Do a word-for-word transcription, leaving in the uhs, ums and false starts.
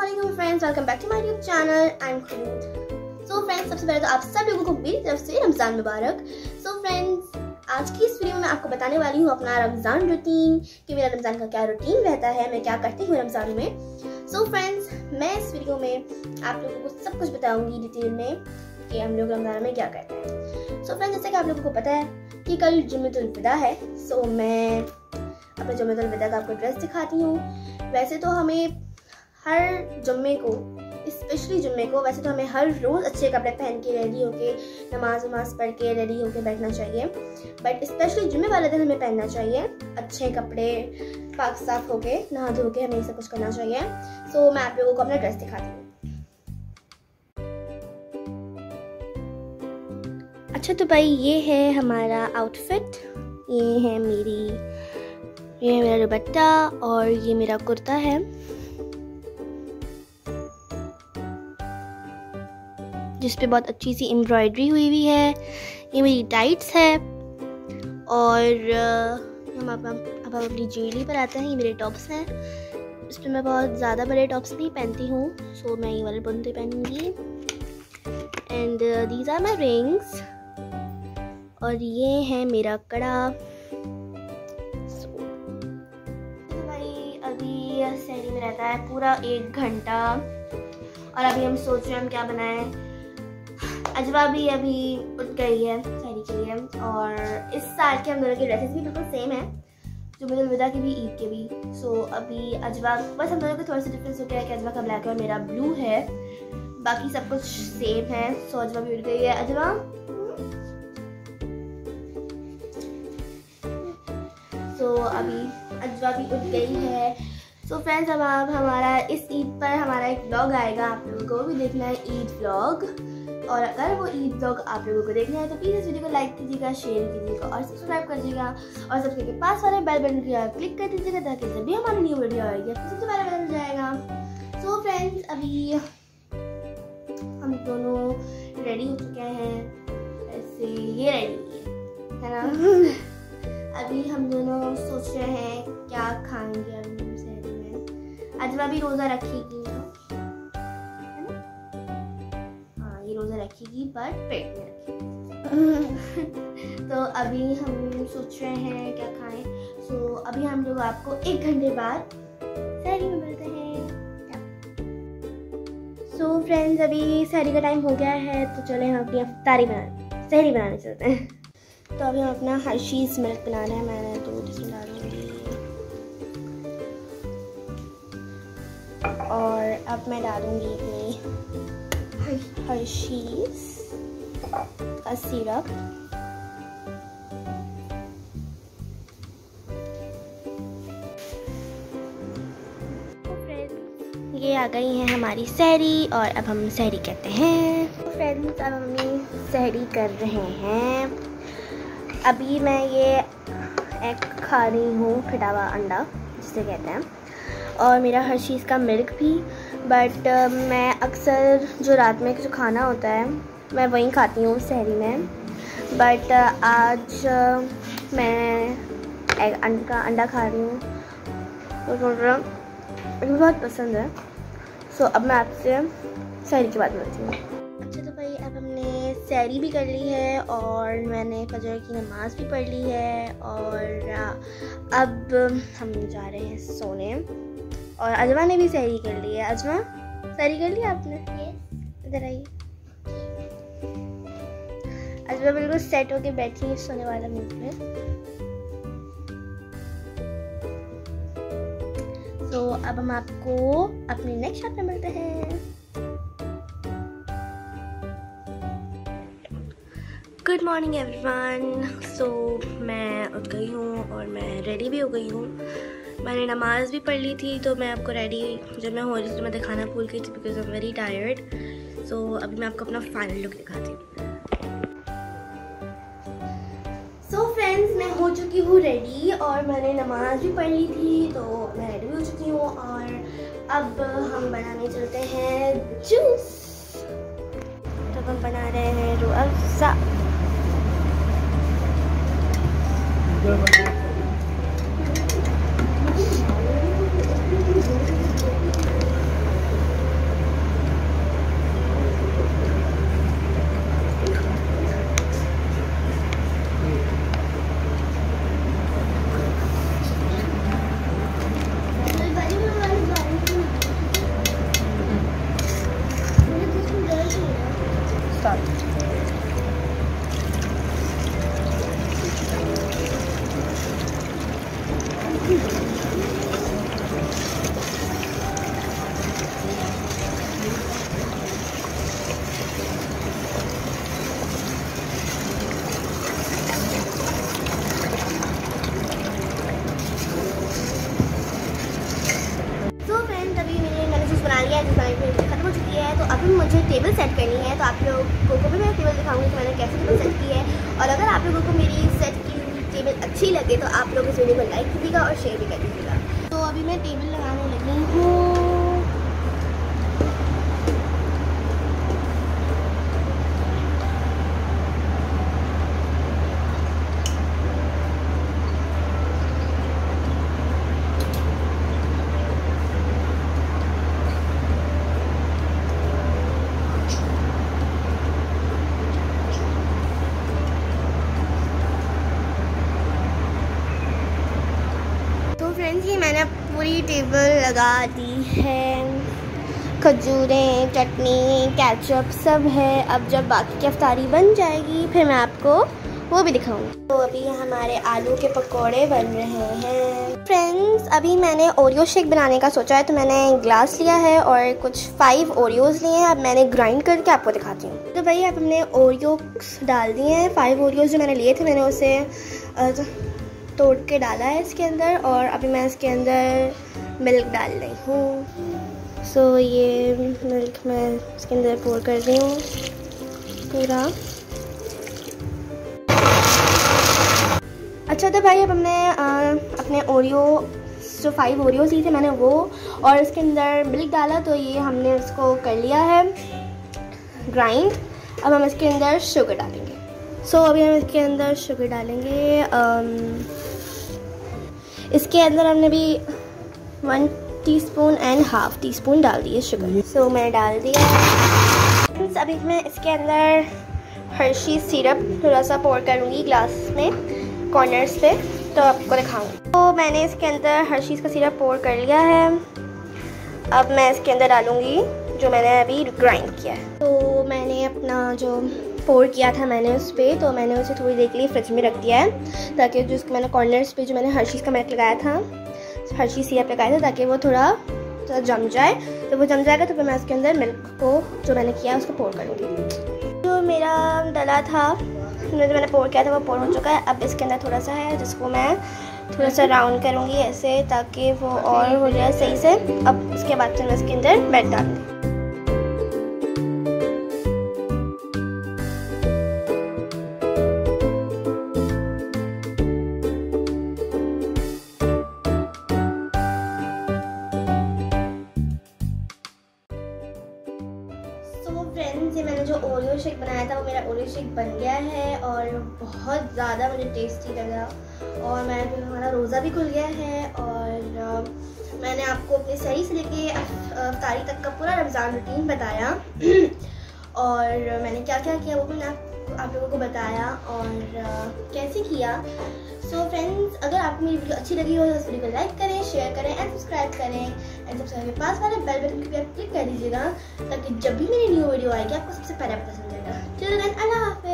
अस्सलामुअलैकुम friends, welcome back to my YouTube channel. I am Khulood. So friends, सबसे पहले तो आप सब लोगों को मेरी तरफ से रमज़ान मुबारक। सो so फ्रेंड्स, आज की इस वीडियो में मैं आपको बताने वाली हूँ अपना रमज़ान रूटीन, कि मेरा रमज़ान का क्या रूटीन रहता है, मैं क्या करती हूँ रमज़ान में। सो so फ्रेंड्स, मैं इस वीडियो में आप लोगों को सब कुछ बताऊँगी डिटेल में कि हम लोग रमज़ान में क्या करते हैं। सो so फ्रेंड्स, जैसे कि आप लोगों को पता है कि कल जुम्मतुल विदा है, सो so मैं अपने जुम्मतुल विदा का आपको ड्रेस दिखाती हूँ। वैसे तो हमें हर जुम्मे को, स्पेशली जुम्मे को, वैसे तो हमें हर रोज़ अच्छे कपड़े पहन के रेडी होके नमाज वमाज पढ़ के रेडी होके बैठना चाहिए, बट स्पेशली जुम्मे वाले दिन हमें पहनना चाहिए अच्छे कपड़े, पाक साफ होके, नहा धो के हमें सब कुछ करना चाहिए। सो so, मैं आप लोगों को अपना ड्रेस दिखाती हूँ। अच्छा तो भाई, ये है हमारा आउटफिट, ये है मेरी ये है मेरा दुपट्टा और ये मेरा कुर्ता है, जिस पे बहुत अच्छी सी एम्ब्रॉयडरी हुई हुई है। ये मेरी टाइट्स है और हम अब अब अपनी ज्वेलरी पर आते हैं। ये मेरे टॉप्स हैं, इस पर मैं बहुत ज़्यादा बड़े टॉप्स नहीं पहनती हूँ, सो मैं ये वाले बुनते पहनूंगी। And these are my rings और ये है मेरा कड़ा। सहरी में रहता है पूरा एक घंटा और अभी हम सोच रहे हैं हम क्या बनाएं। अजवा भी अभी उठ गई है सहरी के लिए और इस साल के हम दोनों के ड्रेसेस भी बिल्कुल सेम है, जुम्मतुल विदा की भी, ईद के भी। सो so, अभी अजवा, बस हम दोनों को थोड़ा सा डिफरेंस हो गया है कि अजवा का ब्लैक है और मेरा ब्लू है, बाकी सब कुछ सेम है। सो so, अजवा भी उठ गई है। अजवा सो so, अभी अजवा भी उठ गई है। सो so फ्रेंड्स, अब आप हमारा इस ईद पर हमारा एक व्लॉग आएगा, आप लोगों को भी देखना है ईद व्लॉग। और अगर वो ईद व्लॉग आप लोगों को देखना है तो प्लीज़ इस वीडियो को लाइक कीजिएगा, शेयर कीजिएगा और सब्सक्राइब करिएगा और सबसे के पास वाले बेल बटन की क्लिक कर दीजिएगा ताकि जब भी हमारी न्यू वीडियो आएगी आपको सबसे पहले पता चल जाएगा। सो फ्रेंड्स, अभी हम दोनों रेडी हो चुके हैं, ऐसे ये रेडी है ना। अभी हम दोनों सोच रहे हैं क्या खाएंगे। अभी अजवा भी रोज़ा रखेगी, है ना? हाँ, ये रोज़ा रखेगी पर पेट में रखेगी। तो अभी हम सोच रहे हैं क्या खाएं। सो अभी हम लोग आपको एक घंटे बाद सहरी में मिलते हैं। सो फ्रेंड्स, अभी सहरी का टाइम हो गया है, तो चले हम अपनी अफ्तारी बनाने, सहरी बनाने चलते हैं। तो अभी हम अपना हर्शीज़ मिल्क बना रहे हैं। मैंने दूध इसमें डालूंगी और अब मैं डालूंगी अपनी हर्शीज़ का सिरप। ये आ गई है हमारी सहरी और अब हम सहरी कहते हैं। तो फ्रेंड्स, अब हम सहरी कर रहे हैं। अभी मैं ये एग खा रही हूँ, फिटा हुआ अंडा जिसे कहते हैं, और मेरा हर्शीज़ का मिल्क भी। बट uh, मैं अक्सर जो रात में जो खाना होता है मैं वही खाती हूँ सहरी में। बट uh, आज uh, मैं एग अंडा का अंडा खा रही हूँ, तो मुझे बहुत पसंद है। सो so, अब मैं आपसे सहरी की बात करती हूँ। अच्छा तो भाई, अब हमने सहरी भी कर ली है और मैंने फजर की नमाज भी पढ़ ली है और uh, अब हम जा रहे हैं सोने। और अजवा ने भी सहरी कर ली है। अजवा, सहरी कर लिया आपने? इधर आइए। अजवा बिल्कुल सेट होके बैठी है सोने वाला मूड में। तो अब हम आपको अपने नेक्स्ट शॉट में मिलते हैं। Good morning everyone. सो मैं उठ गई हूँ और मैं रेडी भी हो गई हूँ। मैंने नमाज़ भी पढ़ ली थी, तो मैं आपको रेडी जब मैं हो रही थी तो मैं दिखाना भूल गई थी because I am very tired. So अभी मैं आपको अपना फाइनल लुक दिखाती हूँ। सो फ्रेंड्स, मैं हो चुकी हूँ रेडी और मैंने नमाज़ भी पढ़ ली थी, तो मैं रेडी भी हो चुकी हूँ और अब हम बनाने चलते हैं जूस। तो हम बना रहे हैं रूह अफ़ज़ा। अभी मुझे टेबल सेट करनी है, तो आप लोगों को भी मैं टेबल दिखाऊंगी कि मैंने कैसे टेबल सेट की है। और अगर आप लोगों को मेरी सेट की टेबल अच्छी लगे तो आप लोग इस वीडियो को लाइक कीजिएगा और शेयर भी कर दीजिएगा। तो अभी मैं टेबल लगाने लगी हूँ। फ्रेंड्स, ये मैंने पूरी टेबल लगा दी है। खजूरें, चटनी, केचप सब है। अब जब बाकी की अफ्तारी बन जाएगी फिर मैं आपको वो भी दिखाऊंगी। तो अभी हमारे आलू के पकोड़े बन रहे हैं। फ्रेंड्स, अभी मैंने ओरियो शेक बनाने का सोचा है, तो मैंने ग्लास लिया है और कुछ फाइव ओरियोज़ लिए हैं। अब मैंने ग्राइंड करके आपको दिखाती हूँ। तो भाई अब हमने ओरियोज़ डाल दिए हैं। फाइव ओरियोज़ जो मैंने लिए थे मैंने उसे तोड़ के डाला है इसके अंदर, और अभी मैं इसके अंदर मिल्क डाल रही हूँ। सो so, ये मिल्क मैं इसके अंदर पोर कर रही हूँ पूरा। अच्छा, तो भाई अब हमने आ, अपने ओरियो जो फाइव ओरियोज़ ली थे मैंने वो, और इसके अंदर मिल्क डाला, तो ये हमने उसको कर लिया है ग्राइंड। अब हम इसके अंदर शुगर डालेंगे। सो so, अभी हम इसके अंदर शुगर डालेंगे। um, इसके अंदर हमने भी one teaspoon and half tea spoon डाल दिए शुगर। सो so, मैंने डाल दिया। अभी मैं इसके अंदर हर्शी सिरप थोड़ा सा पोर करूँगी ग्लास में कॉर्नर्स पे, तो आपको दिखाऊँगी। तो मैंने इसके अंदर हर्शीज़ का सिरप पोर कर लिया है। अब मैं इसके अंदर डालूँगी जो मैंने अभी ग्राइंड किया है। तो मैंने अपना जो पोर किया था मैंने उस पर, तो मैंने उसे थोड़ी देर के लिए फ्रिज में रख दिया है, ताकि जो उसके मैंने कॉर्नर्स पे जो मैंने हर्शीज़ का मिल्क लगाया था, हर्शीज़ सिरप लगाया था, ताकि वो थोड़ा थोड़ा जम जाए। तो वो जम जाएगा तो फिर मैं उसके अंदर मिल्क को जो मैंने किया उसको पोर करूँगी। जो मेरा डला था जो मैंने पोर किया था वो पोर हो चुका है। अब इसके अंदर थोड़ा सा है जिसको मैं थोड़ा सा राउंड करूँगी ऐसे, ताकि वो और हो जाए सही से। अब उसके बाद से मैं इसके अंदर ब्रेड डाल दूँ। फ्रेंड्स, ये मैंने जो ओरियो शेक बनाया था वो मेरा ओरियो शेक बन गया है और बहुत ज़्यादा मुझे टेस्टी लगा। और मैं फिर हमारा रोज़ा भी खुल गया है, और मैंने आपको अपने सहरी से लेके अफ्तारी तक का पूरा रमज़ान रूटीन बताया और मैंने क्या क्या किया वो भी मैं आप लोगों को बताया और कैसे किया। सो so फ्रेंड्स, अगर आपको मेरी वीडियो अच्छी लगी हो तो इस वीडियो को लाइक करें, शेयर करें एंड सब्सक्राइब करें एंड सब्सक्राइब के पास वाले बेल बटन को क्लिक कर दीजिएगा, ताकि जब भी मेरी न्यू वीडियो आएगी आपको सबसे पहले पता चल जाएगा। चलो गाइस, अल्लाह हाफ़िज़।